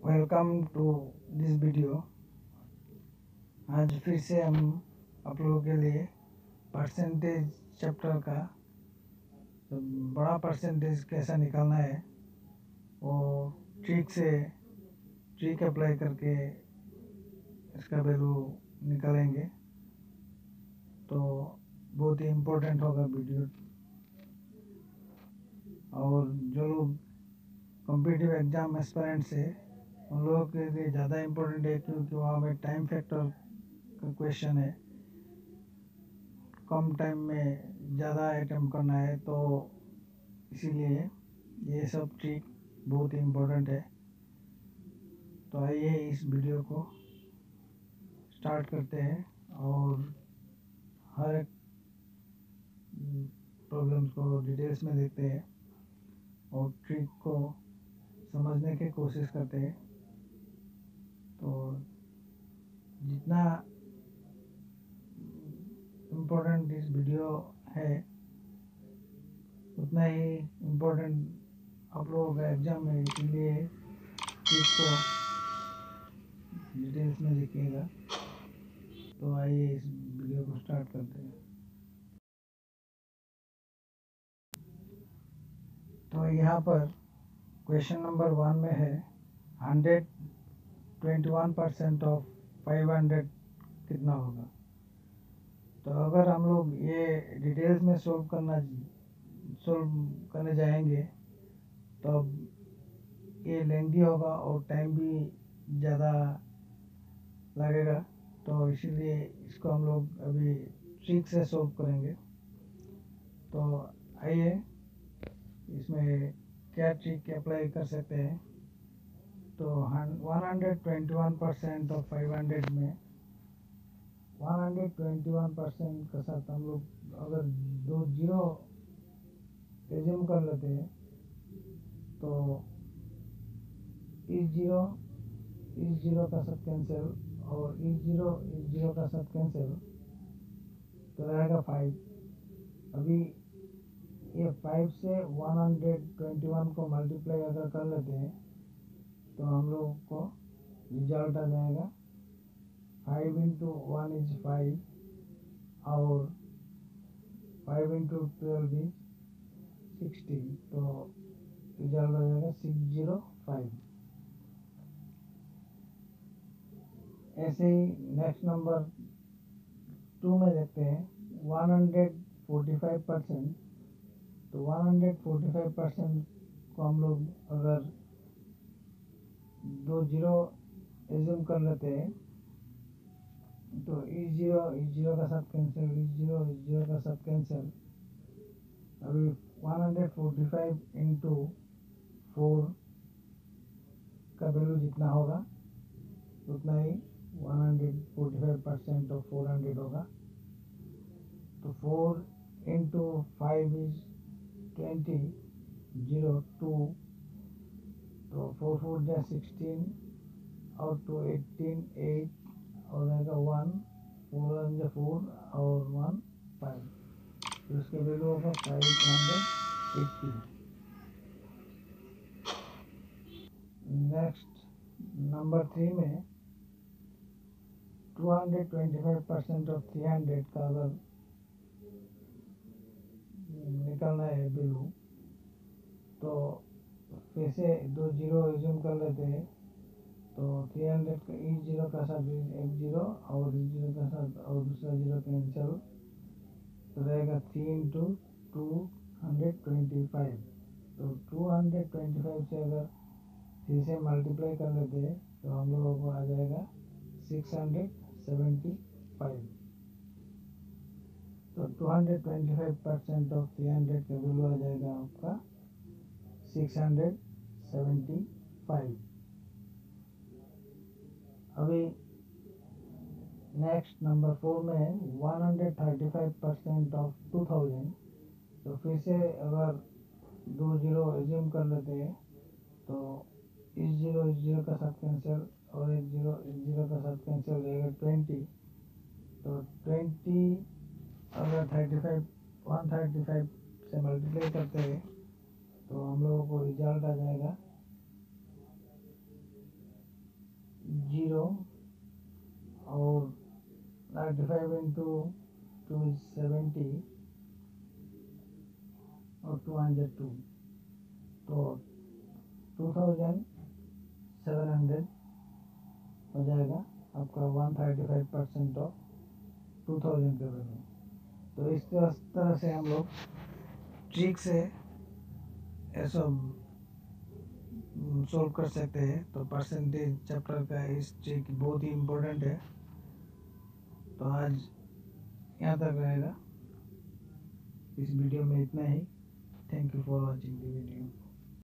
Welcome to this video. आज फिर से हम आप लोगों के लिए परसेंटेज चैप्टर का तो बड़ा परसेंटेज कैसा निकालना है वो ट्रिक अप्लाई करके इसका वैल्यू निकालेंगे। तो बहुत ही इम्पोर्टेंट होगा वीडियो। और जो लोग कॉम्पिटिटिव एग्ज़ाम एस्पिरेंट्स है उन लोगों के लिए ज़्यादा इम्पोर्टेंट है, क्योंकि वहाँ में टाइम फैक्टर का क्वेश्चन है। कम टाइम में ज़्यादा अटेम्प्ट करना है, तो इसीलिए ये सब ट्रिक बहुत ही इम्पोर्टेंट है। तो आइए इस वीडियो को स्टार्ट करते हैं और हर एक प्रॉब्लम्स को डिटेल्स में देखते हैं और ट्रिक को समझने की कोशिश करते हैं। तो जितना इम्पोर्टेंट इस वीडियो है उतना ही इम्पोर्टेंट आप लोगों का एग्ज़ाम है, इसलिए ट्रिक को डिटेल्स में देखिएगा। तो आइए इस वीडियो को स्टार्ट करते हैं। तो यहाँ पर क्वेश्चन नंबर 1 में है 121% ऑफ 500 कितना होगा। तो अगर हम लोग ये डिटेल्स में सोल्व करने जाएंगे तो ये लेंथी होगा और टाइम भी ज़्यादा लगेगा। तो इसीलिए इसको हम लोग अभी ट्रिक से सोल्व करेंगे। तो आइए इसमें क्या ट्रिक अप्लाई कर सकते हैं। तो 121% ऑफ 500 में 121% के साथ हम लोग अगर 2 जीरो एज्यूम कर लेते हैं तो इस जीरो का साथ कैंसिल और इस जीरो का साथ कैंसिल, तो रहेगा 5। अभी ये 5 से 121 को मल्टीप्लाई अगर कर लेते हैं तो हम लोग को रिजल्ट आ जाएगा 5 इंटू 1 इज 5 और 5 इंटू 12 इज 16। तो रिजल्ट आ जाएगा 605। ऐसे ही नेक्स्ट नंबर 2 में देखते हैं 145%। तो 145% को हम लोग अगर 2 जीरो एज्यूम कर लेते हैं तो इस जीरो का साथ कैंसिल, इस जीरो का साथ कैंसिल। अभी 145 इंटू 4 का वैल्यू जितना होगा उतना ही 145% ऑफ 400 होगा। तो 4 इंटू 5 इज 20, 0 2, तो 4 4 जा 16 और 2 18 8 और रहेगा 1, 4 जा 4 और 1 5। तो इसका वैल्यू होगा 580। नेक्स्ट नंबर 3 में 225% ऑफ 300 का अगर निकालना है वैल्यू, तो फिर से 2 जीरो एज्यूम कर लेते हैं। तो 300 का इस जीरो का साथ एक जीरो और इस जीरो का साथ और दूसरा जीरो कैंसिल, तो रहेगा 3 इंटू 225। तो 225 से अगर फिर से मल्टीप्लाई कर लेते हैं तो हम लोगों को आ जाएगा 675। तो 225% ऑफ 300 का वैल्यू आ जाएगा आपका 675। अभी नेक्स्ट नंबर 4 में 135% ऑफ 2000। तो फिर से अगर 2 जीरो एज्यूम कर लेते हैं तो इस जीरो का साथ कैंसिल और एक जीरो इस जीरो का साथ कैंसिल रहेगा 20। तो 20 अगर 135 से मल्टीप्लाई करते हैं तो हम लोगों को रिजल्ट आ जाएगा 35 into 2 is 70 और 202, तो 2700 हो जाएगा आपका 135% ऑफ 2000 के वैल्यू। तो इस तरह से हम लोग ट्रिक से ऐसा सोल्व कर सकते हैं। तो परसेंटेज चैप्टर का इस ट्रिक बहुत ही इम्पोर्टेंट है। तो आज यहाँ तक रहेगा। इस वीडियो में इतना ही। Thank you for watching the video.